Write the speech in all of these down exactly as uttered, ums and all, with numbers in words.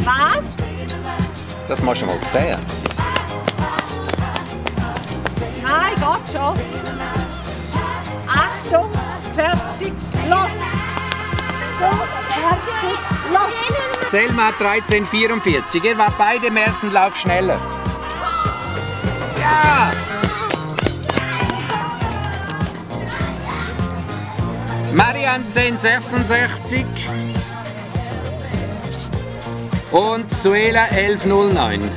Was? Das musst du mal sehen. Nein, geht schon. Achtung, fertig, los! Fertig, los! Selma dreizehn vierundvierzig. Ihr wart beide im ersten Lauf schneller. Ja! Marianne zehn sechsundsechzig. Und Suela elf null neun.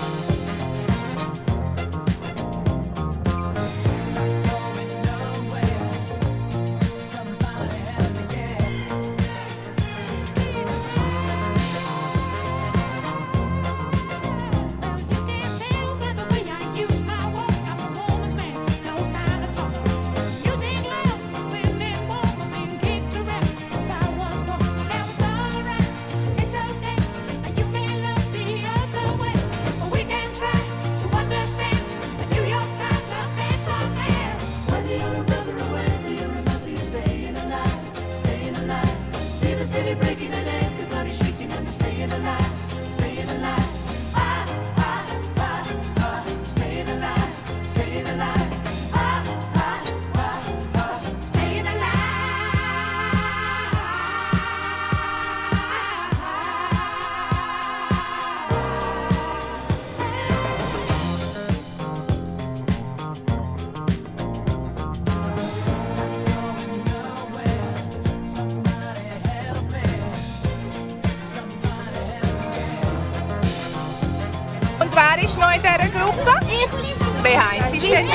Wer ist noch in dieser Gruppe? Ich. Wie heisst sie denn?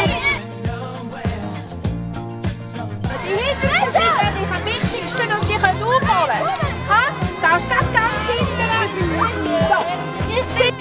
Die hintersten sind nämlich am wichtigsten, dass die aufholen können. Da ist ganz, ganz hinten. So, ich ziehe.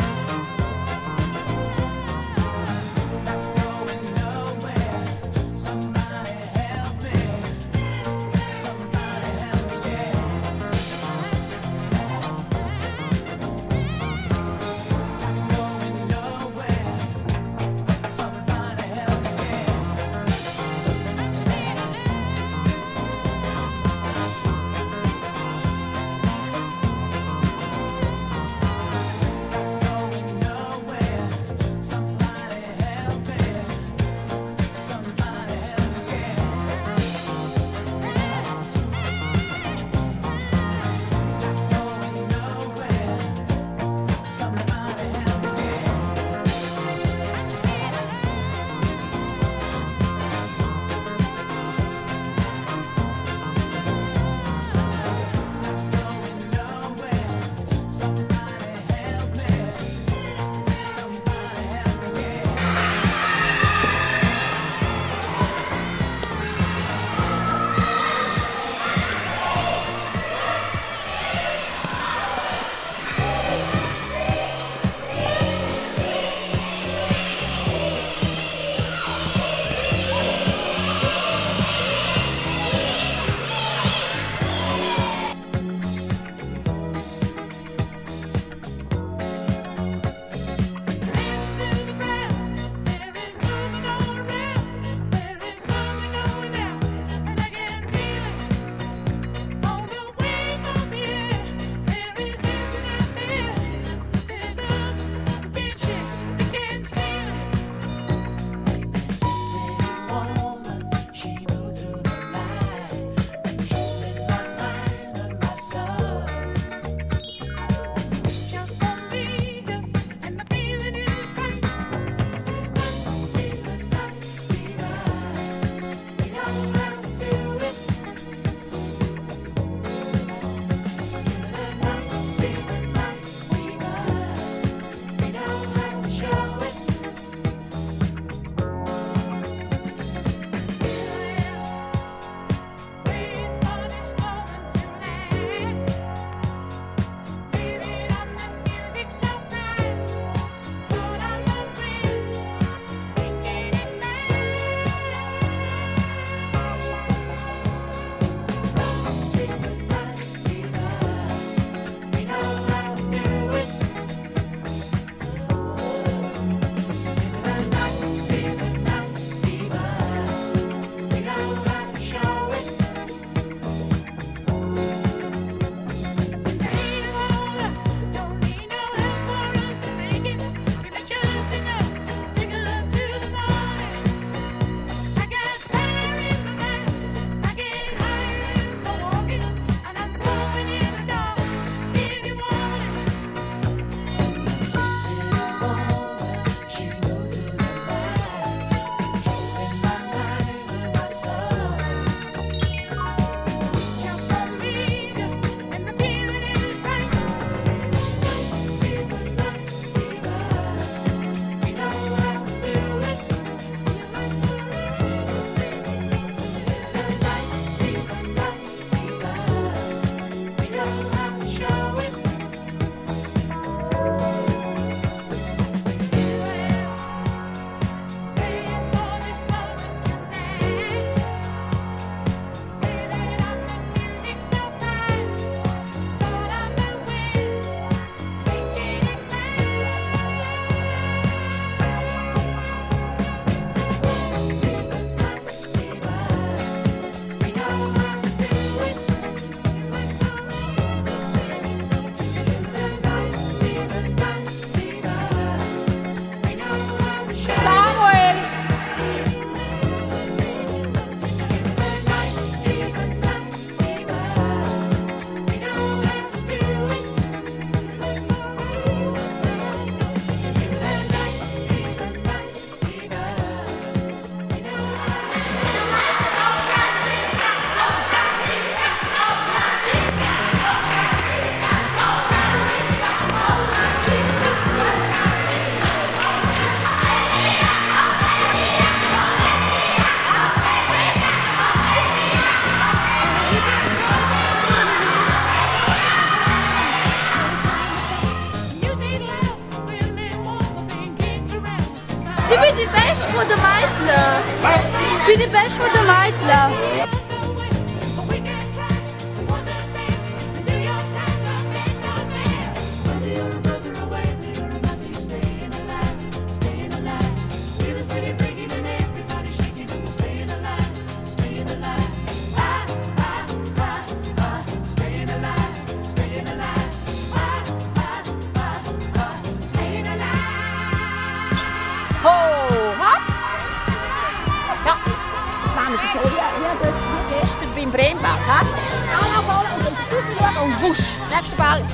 Ich bin die Beste von den Mädchen. Was? Ich bin die Beste von den Mädchen. Gestern beim Brennball, ha? Anlaufen und dann raufschauen und wusch, nächster Ball.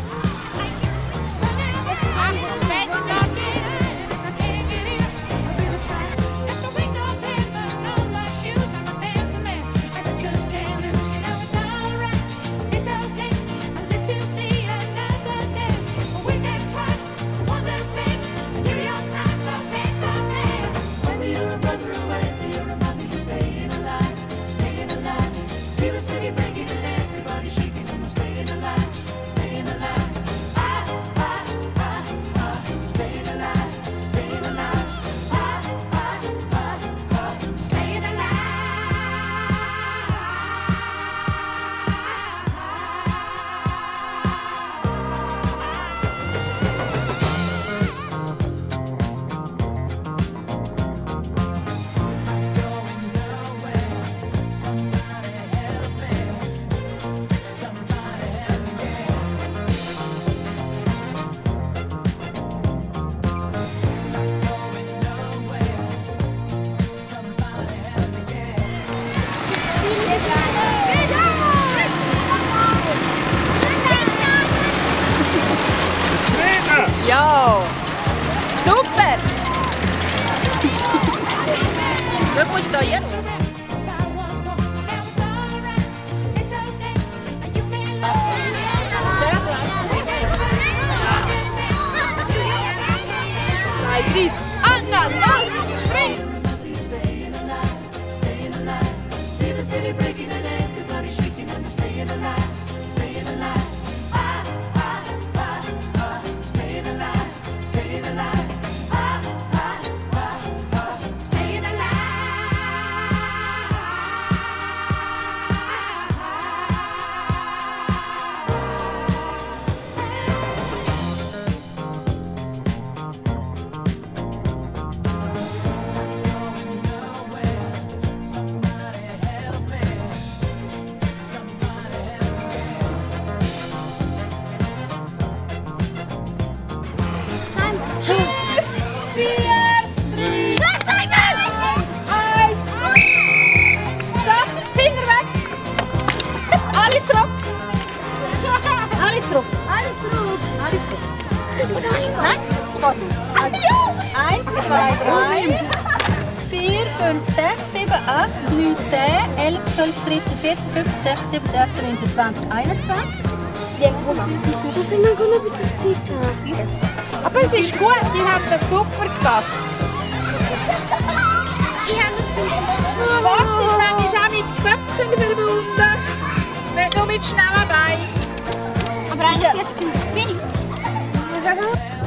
Ja, super! Schau, musst du da hier? Zwei, drei, Anna, los! Spring! Nein, Sport. Eins, zwei, drei, vier, fünf, sechs, sieben, acht, neun, zehn, elf, zwölf, dreizehn, vierzehn, fünfzehn, sechzehn, siebzehn, achtzehn, neunzehn, zwanzig, einundzwanzig. Das sind noch gar nicht so Zeit haben. Aber es ist gut, die haben das super gemacht. Sport ist manchmal auch mit Köpfen verbunden, nicht nur mit schnellen Beinen. Aber eigentlich ist es wenig.